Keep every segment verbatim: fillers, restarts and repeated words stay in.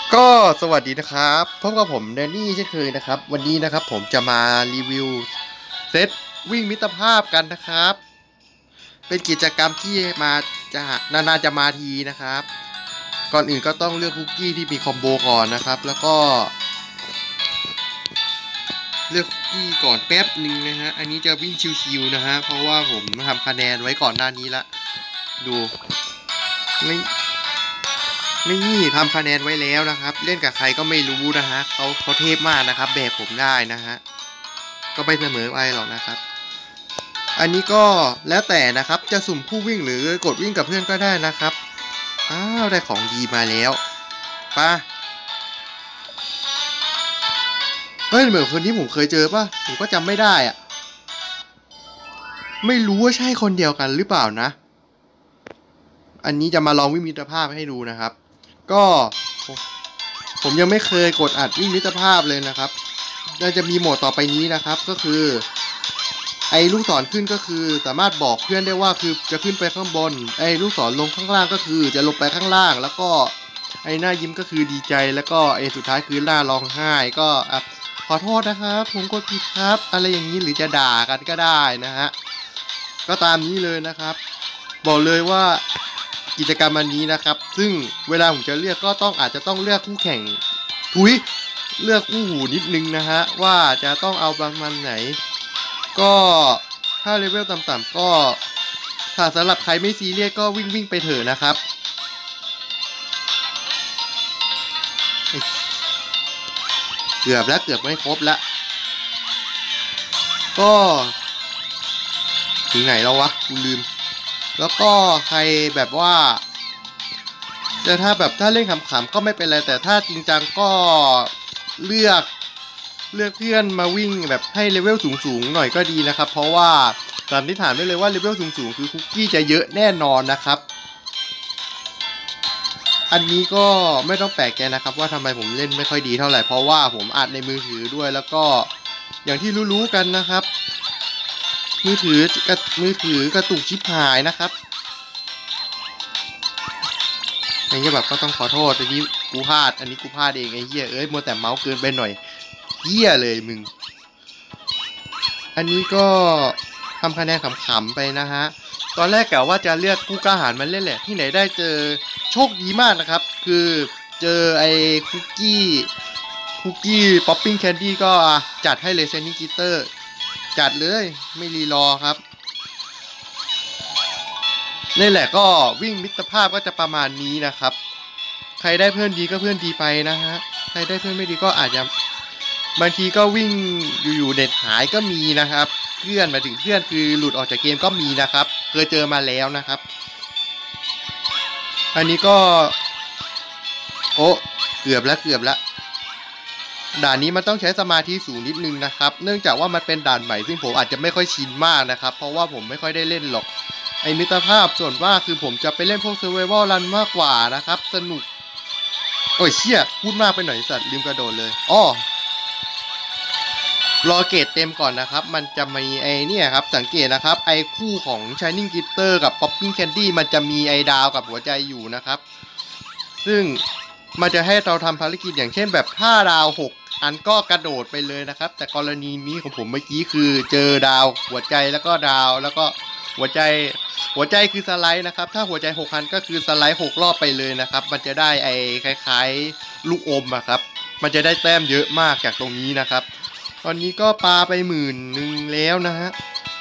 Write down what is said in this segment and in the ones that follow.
ก็สวัสดีนะครับพบกับผมแดนนี่เช่นเคยนะครับวันนี้นะครับผมจะมารีวิวเซตวิ่งมิตรภาพกันนะครับเป็นกิจกรรมที่มาจะนานๆจะมาทีนะครับก่อนอื่นก็ต้องเลือกคุกกี้ที่มีคอมโบก่อนนะครับแล้วก็เลือกคุกกี้ก่อนแป๊บหนึ่งนะฮะอันนี้จะวิ่งชิวๆนะฮะเพราะว่าผมทำคะแนนไว้ก่อนหน้านี้ละดูไม่นี่ทำคะแนนไว้แล้วนะครับเล่นกับใครก็ไม่รู้นะฮะเขาเขาเทพมากนะครับแบกผมได้นะฮะก็ไม่เสมอไปหรอกนะครับอันนี้ก็แล้วแต่นะครับจะสุ่มผู้วิ่งหรือกดวิ่งกับเพื่อนก็ได้นะครับอ้าวได้ของดีมาแล้วป่ะเฮ้ยเหมือนคนที่ผมเคยเจอป่ะผมก็จำไม่ได้อะไม่รู้ว่าใช่คนเดียวกันหรือเปล่านะอันนี้จะมาลองวิ่งมิตรภาพให้ดูนะครับก็ผมยังไม่เคยกดอัดวิ่งมิตรภาพเลยนะครับน่าจะมีโหมดต่อไปนี้นะครับก็คือไอ้ลูกศรขึ้นก็คือสามารถบอกเพื่อนได้ว่าคือจะขึ้นไปข้างบนไอ้ลูกศรลงข้างล่างก็คือจะลงไปข้างล่างแล้วก็ไอ้หน้ายิ้มก็คือดีใจแล้วก็ไอ้สุดท้ายคือหน้าร้องไห้ก็อ่ะขอโทษนะครับผมกดผิดครับอะไรอย่างนี้หรือจะด่ากันก็ได้นะฮะก็ตามนี้เลยนะครับบอกเลยว่ากิจกรรมอันนี้นะครับซึ่งเวลาผมจะเลือกก็ต้องอาจจะต้องเลือกคู่แข่งทุยเลือกคู่หูนิดนึงนะฮะว่าจะต้องเอาประมาณไหนก็ถ้าเลเวลต่ำๆก็ถ้าสำหรับใครไม่ซีเรียสก็วิ่งวิ่งไปเถอะนะครับเกือบแล้วเกือบไม่ครบแล้วก็ถึงไหนแล้ววะกูลืมแล้วก็ใครแบบว่าแต่ถ้าแบบถ้าเล่นขำๆก็ไม่เป็นไรแต่ถ้าจริงจังก็เลือกเลือกเพื่อนมาวิ่งแบบให้เลเวลสูงๆหน่อยก็ดีนะครับเพราะว่าสันนิษฐานได้เลยว่าเลเวลสูงๆคือคุกกี้จะเยอะแน่นอนนะครับอันนี้ก็ไม่ต้องแปลกใจนะครับว่าทำไมผมเล่นไม่ค่อยดีเท่าไหร่เพราะว่าผมอัดในมือถือด้วยแล้วก็อย่างที่รู้ๆกันนะครับมือถือกระมือถือกระตุกชิบหายนะครับอย่างเงี้ยแบบก็ต้องขอโทษอันนี้กูพลาดอันนี้กูพลาดเองไอ้เหี้ยเอ้ยมัวแต่เมาส์เกินไปหน่อยเหี้ยเลยมึงอันนี้ก็ทำคะแนนขำๆไปนะฮะตอนแรกกะว่าจะเลือกผู้กล้าหาญมาเล่นแหละที่ไหนได้เจอโชคดีมากนะครับคือเจอไอ้คุกกี้คุกกี้ป๊อปปิ้งแคนดี้ก็จัดให้เลยเซนิกิเตอร์จัดเลยไม่รีรอครับนี่แหละก็วิ่งมิตรภาพก็จะประมาณนี้นะครับใครได้เพื่อนดีก็เพื่อนดีไปนะฮะใครได้เพื่อนไม่ดีก็อาจจะบางทีก็วิ่งอยู่ๆเน็ตหายก็มีนะครับเพื่อนมาถึงเพื่อนคือหลุดออกจากเกมก็มีนะครับเคยเจอมาแล้วนะครับอันนี้ก็โอ้เกือบแล้วเกือบแล้วด่านนี้มันต้องใช้สมาธิสูงนิดนึงนะครับเนื่องจากว่ามันเป็นด่านใหม่ซึ่งผมอาจจะไม่ค่อยชินมากนะครับเพราะว่าผมไม่ค่อยได้เล่นหรอกไอ้มิตรภาพส่วนมากคือผมจะไปเล่นพวกเซอร์ไววัลรันมากกว่านะครับสนุกโอ้ยเชี่ยพูดมากไปหน่อยสัตว์ลืมกระโดดเลยอ้อรอเกรดเต็มก่อนนะครับมันจะมีไอเนี่ยครับสังเกตนะครับไอคู่ของ Shining Glitter กับ Popping Candy มันจะมีไอดาวกับหัวใจอยู่นะครับซึ่งมันจะให้เราทำภารกิจอย่างเช่นแบบถ้าดาวหกอันก็กระโดดไปเลยนะครับแต่กรณีนี้ของผมเมื่อกี้คือเจอดาวหัวใจแล้วก็ดาวแล้วก็หัวใจหัวใจคือสไลด์นะครับถ้าหัวใจหกพันก็คือสไลด์หกรอบไปเลยนะครับมันจะได้ไอคล้ายๆลูกอมอะครับมันจะได้แต้มเยอะมากจากตรงนี้นะครับตอนนี้ก็ปาไปหมื่นหนึ่งแล้วนะฮะ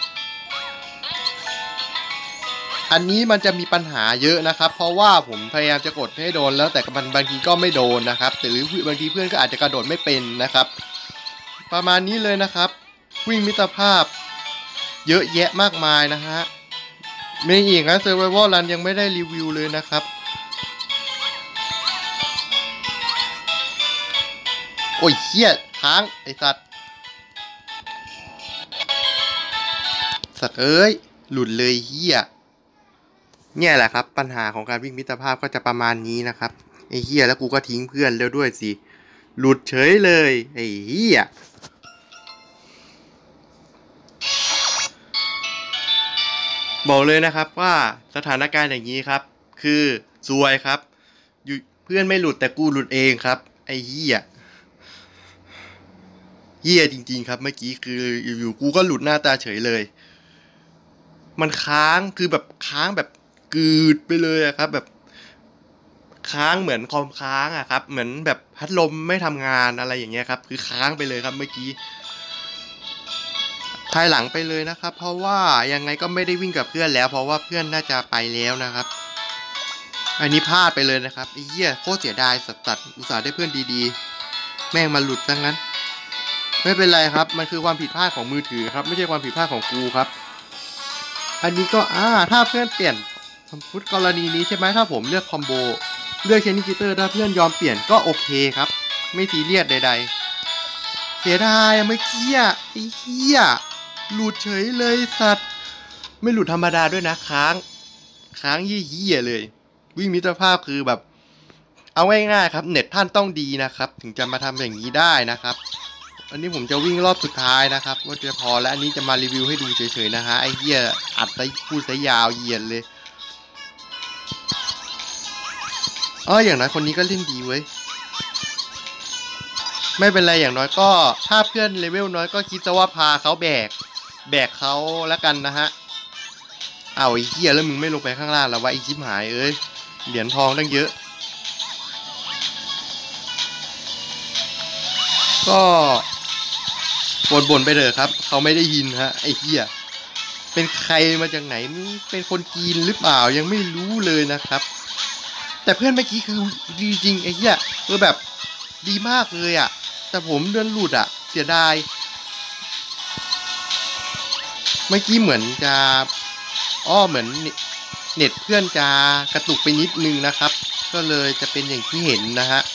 อันนี้มันจะมีปัญหาเยอะนะครับเพราะว่าผมพยายามจะกดให้โดนแล้วแต่มันบางทีก็ไม่โดนนะครับหรือบางทีเพื่อนก็อาจจะกระโดดไม่เป็นนะครับประมาณนี้เลยนะครับวิ่งมิตรภาพเยอะแยะมากมายนะฮะมีอีกนะ Survival Run ยังไม่ได้รีวิวเลยนะครับโอ้ยเหี้ยค้างไอสัตว์สัตว์เอ้ยหลุดเลยเหี้ยเนี่ยแหละครับปัญหาของการวิ่งมิตรภาพก็จะประมาณนี้นะครับไอ้เหี้ยแล้วกูก็ทิ้งเพื่อนแล้วด้วยสิหลุดเฉยเลยไอ้เหี้ยบอกเลยนะครับว่าสถานการณ์อย่างนี้ครับคือซวยครับอยู่เพื่อนไม่หลุดแต่กูหลุดเองครับไอ้เหี้ยเหี้ยจริงๆครับเมื่อกี้คืออยู่ๆกูก็หลุดหน้าตาเฉยเลยมันค้างคือแบบค้างแบบกืดไปเลยอะครับแบบค้างเหมือนคอมค้างอะครับเหมือนแบบพัดลมไม่ทำงานอะไรอย่างเงี้ยครับคือค้างไปเลยครับเมื่อกี้ภายหลังไปเลยนะครับเพราะว่ายังไงก็ไม่ได้วิ่งกับเพื่อนแล้วเพราะว่าเพื่อนน่าจะไปแล้วนะครับอันนี้พลาดไปเลยนะครับไอ้เหี้ยโคตรเสียดายสัสๆอุตส่าห์ได้เพื่อนดีๆแม่งมาหลุดซะงั้นไม่เป็นไรครับมันคือความผิดพลาดของมือถือครับไม่ใช่ความผิดพลาดของกูครับอันนี้ก็อ่าถ้าเพื่อนเปลี่ยนสมมติกรณีนี้ใช่ไหมถ้าผมเลือกคอมโบเลือกเชนนิจิเตอร์ถ้าเพื่อนยอมเปลี่ยนก็โอเคครับไม่ซีเรียสใดๆเสียดายเมื่อกี้ไอ้เหี้ยหลุดเฉยเลยสัตว์ไม่หลุดธรรมดาด้วยนะค้างค้างเหี้ยๆเลยวิ่งมิตรภาพคือแบบเอาง่ายๆครับเน็ตท่านต้องดีนะครับถึงจะมาทำอย่างนี้ได้นะครับอันนี้ผมจะวิ่งรอบสุดท้ายนะครับก็จะพอแล้วอันนี้จะมารีวิวให้ดูเฉยๆนะฮะไอ้เหี้ยอัดไปพูดซะยาวเหยียดเลยอ๋ออย่างน้อยคนนี้ก็เล่นดีเว้ยไม่เป็นไรอย่างน้อยก็ถ้าเพื่อนเลเวลน้อยก็คิดซะว่าพาเขาแบกแบกเขาแล้วกันนะฮะเอาไอ้เหี้ยแล้วมึงไม่ลงไปข้างล่างแล้ววะไอ้ชิบหายเอ้ยเหรียญทองตั้งเยอะก็บ่นๆไปเถอะครับเขาไม่ได้ยินฮะไอ้เหี้ยเป็นใครมาจากไหนเป็นคนจีนหรือเปล่ายังไม่รู้เลยนะครับแต่เพื่อนเมื่อกี้คือดีจริงไอ้เหี้ยคือแบบดีมากเลยอ่ะแต่ผมเดินหลุดอ่ะเสียดายเมื่อกี้เหมือนจะอ้อเหมือนเน็ตเพื่อนจะกระตุกไปนิดนึงนะครับก็เลยจะเป็นอย่างที่เห็นนะฮะ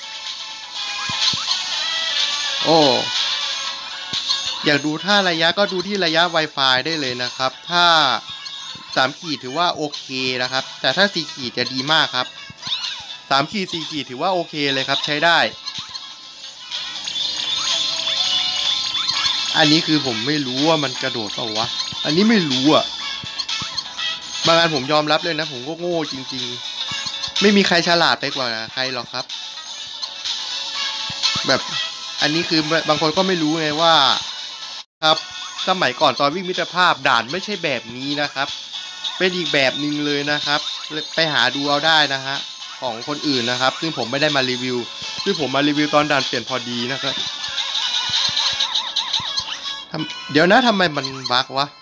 โอ้อยากดูท่าระยะก็ดูที่ระยะ Wi-Fi ได้เลยนะครับถ้าสามขีดถือว่าโอเคนะครับแต่ถ้าสี่ขีดจะดีมากครับสามขีดสี่ขีดถือว่าโอเคเลยครับใช้ได้อันนี้คือผมไม่รู้ว่ามันกระโดดเปล่าวะอันนี้ไม่รู้อ่ะบางอันผมยอมรับเลยนะผมก็โง่จริงๆไม่มีใครฉลาดไปกว่าใครหรอกครับแบบอันนี้คือบางคนก็ไม่รู้ไงว่าครับสมัยก่อนตอนวิ่งมิตรภาพด่านไม่ใช่แบบนี้นะครับเป็นอีกแบบหนึ่งเลยนะครับไปหาดูเอาได้นะฮะของคนอื่นนะครับซึ่งผมไม่ได้มารีวิวซึ่งผมมารีวิวตอนด่านเปลี่ยนพอดีนะครับเดี๋ยวนะทำไมมันบั๊กวะ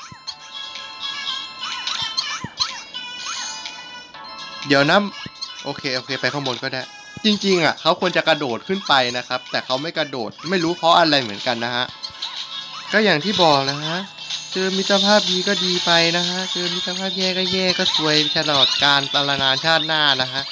เดี๋ยวนะโอเคโอเคไปข้างบนก็ได้จริงๆอ่ะเขาควรจะกระโดดขึ้นไปนะครับแต่เขาไม่กระโดดไม่รู้เพราะอะไรเหมือนกันนะฮะก็อย่างที่บอกนะฮะเจอมิตรภาพดีก็ดีไปนะฮะเจอมิตรภาพแย่ก็แย่ก็สวยตลอดการตลอดนานชาติหน้านะฮะ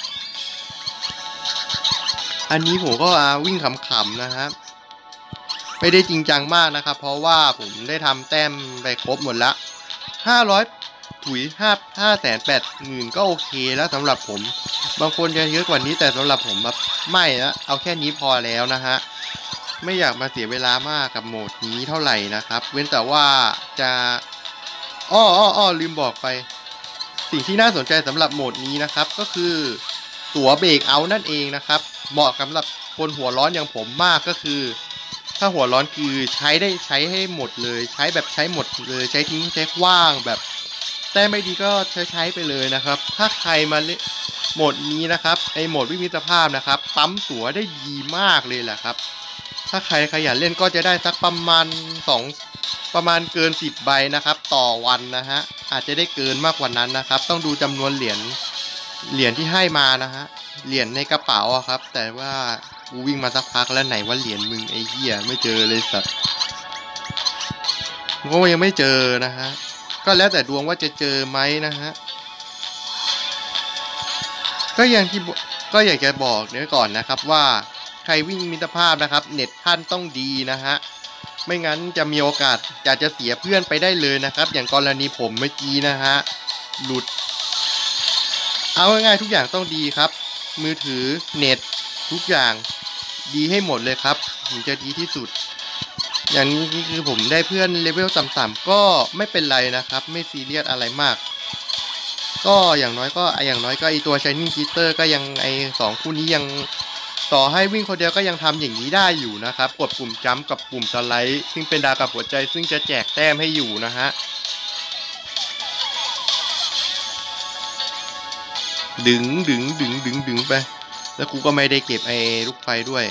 อันนี้ผมก็วิ่งขำๆนะฮะไม่ได้จริงจังมากนะครับเพราะว่าผมได้ทำแต้มไปครบหมดละห้าร้อยถุยห้าห้าแสนแปดหมื่นก็โอเคแล้วสำหรับผมบางคนจะเยอะกว่านี้แต่สำหรับผมแบบไม่นะเอาแค่นี้พอแล้วนะฮะไม่อยากมาเสียเวลามากกับโหมดนี้เท่าไหร่นะครับเว้นแต่ว่าจะอ้ออ้ออ้อลืมบอกไปสิ่งที่น่าสนใจสำหรับโหมดนี้นะครับก็คือตั๋วเบรกเอาท์นั่นเองนะครับเหมาะสำหรับคนหัวร้อนอย่างผมมากก็คือถ้าหัวร้อนคือใช้ได้ใช้ให้หมดเลยใช้แบบใช้หมดเลยใช้ทิ้งใช้ขว้างแบบแต่ไม่ดีก็ใช้ใช้ไปเลยนะครับถ้าใครมาเล่นโหมดนี้นะครับไอโหมดวิมิตรภาพนะครับปั๊มตั๋วได้ดีมากเลยแหละครับถ้าใครขยันเล่นก็จะได้สักประมาณสองประมาณเกินสิบใบนะครับต่อวันนะฮะอาจจะได้เกินมากกว่านั้นนะครับต้องดูจำนวนเหรียญเหรียญที่ให้มานะฮะเหรียญในกระเป๋าอะครับแต่ว่ากูวิ่งมาสักพักแล้วไหนว่าเหรียญมึงไอ้เหี้ยไม่เจอเลยสัตว์ก็ยังไม่เจอนะฮะก็แล้วแต่ดวงว่าจะเจอไหมนะฮะก็อย่างที่ก็อยากจะบอกเนื้อก่อนนะครับว่าใครวิ่งมิตรภาพนะครับเน็ตท่านต้องดีนะฮะไม่งั้นจะมีโอกาสจะจะเสียเพื่อนไปได้เลยนะครับอย่างกรณีผมเมื่อกี้นะฮะหลุดเอาง่ายๆทุกอย่างต้องดีครับมือถือเน็ตทุกอย่างดีให้หมดเลยครับถึงจะดีที่สุดอย่างนี้คือผมได้เพื่อนเลเวลต่ำๆก็ไม่เป็นไรนะครับไม่ซีเรียสอะไรมากก็อย่างน้อยก็อย่างน้อยก็ไอตัว Shining Cheater ก็ยังไอสองคู่นี้ยังต่อให้วิ่งคนเดียวก็ยังทำอย่างนี้ได้อยู่นะครับกดปุ่มจัมป์กับปุ่มสไลด์ซึ่งเป็นดาวกับหัวใจซึ่งจะแจกแต้มให้อยู่นะฮะดึงดึงดึงดึงดึงไปแล้วกูก็ไม่ได้เก็บไอ้ลูกไฟด้วย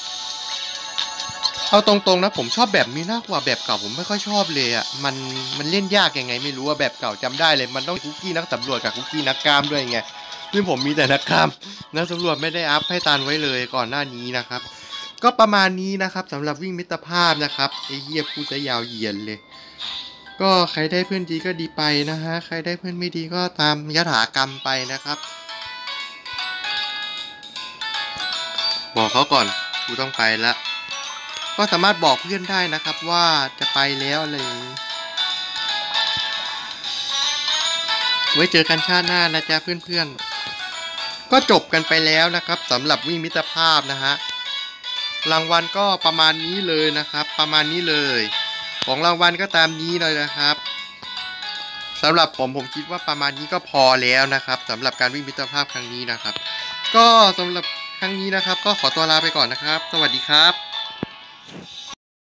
เอาตรงๆนะผมชอบแบบนี้มากกว่าแบบเก่าผมไม่ค่อยชอบเลยอ่ะมันมันเล่นยากยังไงไม่รู้ว่าแบบเก่าจำได้เลยมันต้องคุกกี้นักสำรวจกับคุกกี้นักกล้ามด้วยไงซึ่งผมมีแต่นักกล้ามนักสำรวจไม่ได้อัพให้ตันไว้เลยก่อนหน้านี้นะครับก็ประมาณนี้นะครับสำหรับวิ่งมิตรภาพนะครับไอ้เหี้ยพูดซะยาวเหยียดเลยก็ใครได้เพื่อนดีก็ดีไปนะฮะใครได้เพื่อนไม่ดีก็ตามยถากรรมไปนะครับบอกเขาก่อนกูต้องไปละก็สามารถบอกเพื่อนได้นะครับว่าจะไปแล้วอะไรไว้เจอกันชาติหน้านะจ๊ะเพื่อนๆก็จบกันไปแล้วนะครับสำหรับวิ่งมิตรภาพนะฮะรางวัลก็ประมาณนี้เลยนะครับประมาณนี้เลยของรางวัลก็ตามนี้เลยนะครับสำหรับผมผมคิดว่าประมาณนี้ก็พอแล้วนะครับสำหรับการวิ่งมิตรภาพครั้งนี้นะครับก็สำหรับครั้งนี้นะครับก็ขอตัวลาไปก่อนนะครับสวัสดีครับ